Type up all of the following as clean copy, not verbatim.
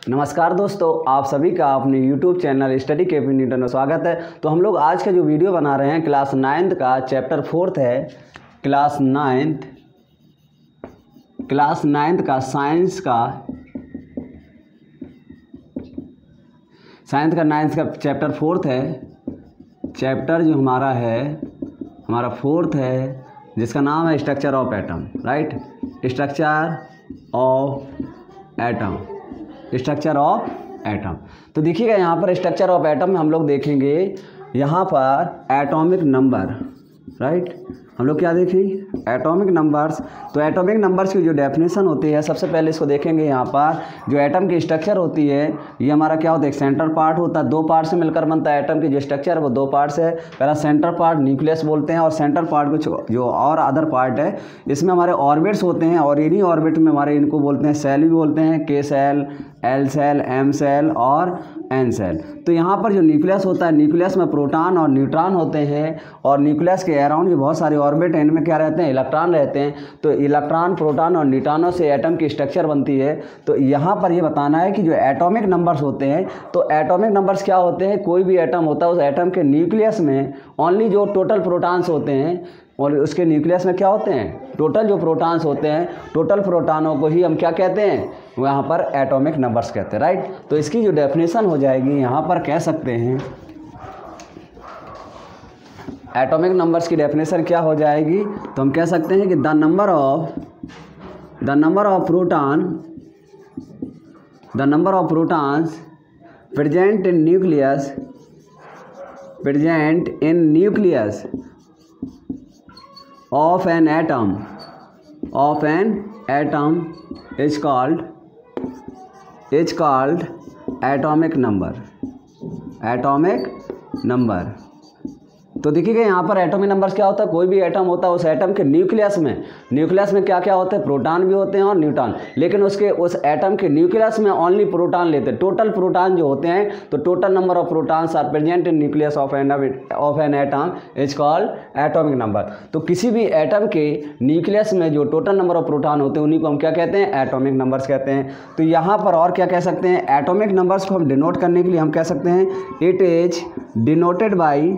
नमस्कार दोस्तों, आप सभी का अपने YouTube channel study KP Newton में स्वागत है। तो हम लोग आज का जो वीडियो बना रहे हैं क्लास 9th का चैप्टर 4th है। क्लास 9th का साइंस का 9th का चैप्टर 4th है। चैप्टर जो हमारा 4th है, जिसका नाम है structure of atom. Right, structure of atom. तो देखिएगा यहाँ पर स्ट्रक्चर ऑफ एटम में हम लोग देखेंगे यहाँ पर एटॉमिक नंबर। राइट, हम लोग क्या देखेंगे? Atomic numbers. तो एटॉमिक नंबर्स की जो डेफिनेशन होती है, सबसे पहले इसको देखेंगे। यहाँ पर जो एटम की स्ट्रक्चर होती है, ये हमारा क्या होता है? एक सेंट्रल पार्ट होता है, दो पार्ट से मिलकर बनता है। एटम की जो स्ट्रक्चर है वो दो पार्ट से है। पहला सेंट्रल पार्ट न्यूक्लियस बोलते हैं, और सेंट्रल पार्ट को जो और अदर पार्ट है, इसमें हमारे ऑर्बिट्स होते हैं, और इन्हीं ऑर्बिट में हमारे इनको बोलते हैं सेल भी बोलते हैं, K cell, L cell, M cell और एन सेल। तो यहाँ पर जो न्यूक्लियस होता है, न्यूक्लियस में प्रोटॉन और न्यूट्रॉन होते हैं, और न्यूक्लियस के अराउंड जो बहुत सारे ऑर्बिट हैं, इनमें क्या रहते हैं? इलेक्ट्रॉन रहते हैं। तो इलेक्ट्रॉन, प्रोटॉन और न्यूट्रॉनों से एटम की स्ट्रक्चर बनती है। तो यहाँ पर ये बताना है कि जो एटॉमिक नंबर्स होते हैं, तो एटॉमिक नंबर्स क्या होते हैं? कोई भी एटम होता है, उस एटम के न्यूक्लियस में ओनली जो टोटल प्रोटॉन्स होते हैं, और उसके न्यूक्लियस में क्या होते हैं? टोटल जो प्रोटॉन्स होते हैं, टोटल प्रोटॉनों को ही हम क्या कहते हैं? यहाँ पर एटॉमिक नंबर्स कहते हैं। राइट, तो इसकी जो डेफिनेशन हो जाएगी, यहाँ पर कह सकते हैं एटॉमिक नंबर्स की डेफिनेशन क्या हो जाएगी? तो हम कह सकते हैं कि the number of protons present in nucleus of an atom is called atomic number। तो देखिएगा यहाँ पर एटॉमिक नंबर्स क्या होता है? कोई भी एटम होता है, उस एटम के न्यूक्लियस में क्या क्या होते हैं? प्रोटॉन भी होते हैं और न्यूट्रॉन। लेकिन उस एटम के न्यूक्लियस में ओनली प्रोटॉन लेते हैं। टोटल प्रोटॉन जो होते हैं, तो total number of protons are present in nucleus of an atom is called atomic number. तो किसी भी एटम के न्यूक्लियस में जो टोटल नंबर ऑफ प्रोटॉन होते हैं, उन्हीं को हम क्या कहते हैं? एटॉमिक नंबर्स कहते हैं। तो यहाँ पर और क्या कह सकते हैं? एटॉमिक नंबर्स को हम डिनोट करने के लिए हम कह सकते हैं it is denoted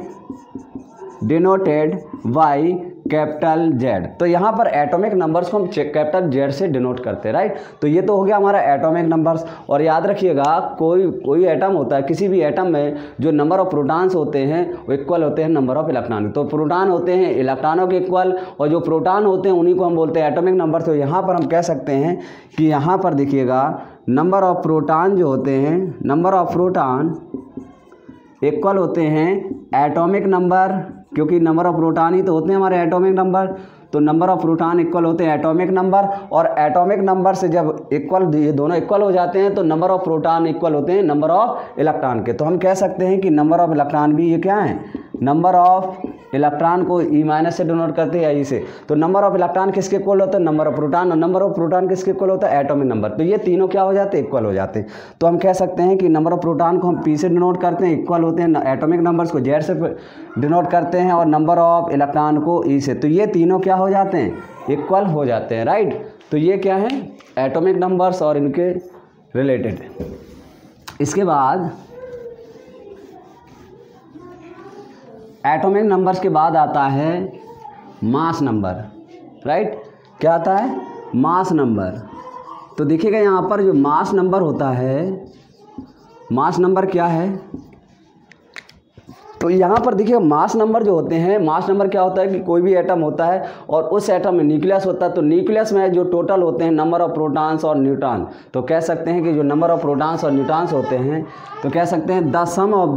by capital Z. तो यहाँ पर एटॉमिक नंबर्स को हम कैपिटल जेड से डिनोट करते हैं। राइट, तो ये तो हो गया हमारा एटॉमिक नंबर्स। और याद रखिएगा, कोई एटम होता है, किसी भी एटम में जो नंबर ऑफ प्रोटॉन्स होते हैं वो इक्वल होते हैं नंबर ऑफ इलेक्ट्रॉन। तो प्रोटॉन होते हैं इलेक्ट्रॉनों के इक्वल, और जो प्रोटॉन होते हैं उन्हीं को हम बोलते हैं एटॉमिक नंबर। तो यहाँ पर हम कह सकते हैं कि यहाँ पर देखिएगा, नंबर ऑफ प्रोटॉन जो होते हैं, नंबर ऑफ प्रोटॉन इक्वल होते हैं एटॉमिक नंबर, क्योंकि नंबर ऑफ प्रोटॉन ही तो होते हैं हमारे एटॉमिक नंबर। तो नंबर ऑफ प्रोटॉन इक्वल होते हैं एटॉमिक नंबर, और एटॉमिक नंबर से जब ये दोनों इक्वल हो जाते हैं, तो नंबर ऑफ प्रोटॉन इक्वल होते हैं नंबर ऑफ इलेक्ट्रॉन के। तो हम कह सकते हैं कि नंबर ऑफ इलेक्ट्रॉन भी ये क्या है? नंबर ऑफ इलेक्ट्रॉन को ई माइनस से डिनोट करते हैं, या ई से। तो नंबर ऑफ इलेक्ट्रॉन किसके इक्वल होता है? Number of proton. और नंबर ऑफ प्रोटॉन किसके इक्वल होता है? Atomic number. तो ये तीनों क्या हो जाते हैं? इक्वल हो जाते हैं। तो हम कह सकते हैं कि नंबर ऑफ प्रोटॉन को हम पी से डिनोट करते हैं, इक्वल होते हैं। एटॉमिक नंबर्स को जेड से डिनोट करते हैं, और नंबर ऑफ इलेक्ट्रॉन को ई से। तो ये तीनों क्या हो जाते हैं? इक्वल हो जाते हैं। राइट, तो ये क्या है? एटॉमिक नंबर्स और इनके रिलेटेड। इसके बाद एटॉमिक नंबर्स के बाद आता है मास नंबर। राइट, क्या आता है? Mass number. तो देखिएगा यहाँ पर जो मास नंबर होता है, मास नंबर क्या है? तो यहाँ पर देखिए मास नंबर जो होते हैं, मास नंबर क्या होता है कि कोई भी एटम होता है, और उस एटम में न्यूक्लियस होता है। तो न्यूक्लियस में जो टोटल होते हैं नंबर ऑफ प्रोटॉन्स और न्यूट्रॉन, तो कह सकते हैं कि जो नंबर ऑफ प्रोटॉन्स और न्यूट्रॉन्स होते हैं, तो कह सकते हैं the sum of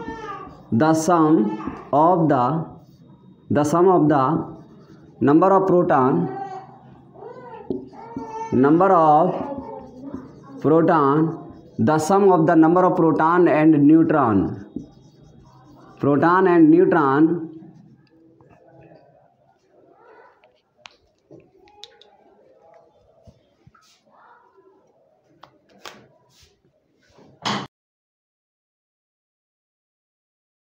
the number of proton the sum of the number of proton and neutron